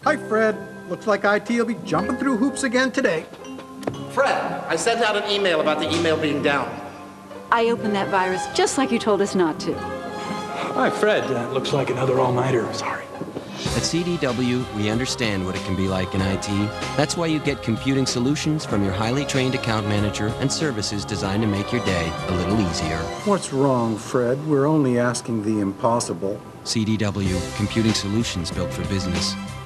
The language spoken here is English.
Hi, Fred. Looks like IT will be jumping through hoops again today. Fred, I sent out an email about the email being down. I opened that virus just like you told us not to. Hi, Fred. Looks like another all-nighter. Sorry. At CDW, we understand what it can be like in IT. That's why you get computing solutions from your highly trained account manager and services designed to make your day a little easier. What's wrong, Fred? We're only asking the impossible. CDW Computing Solutions built for business.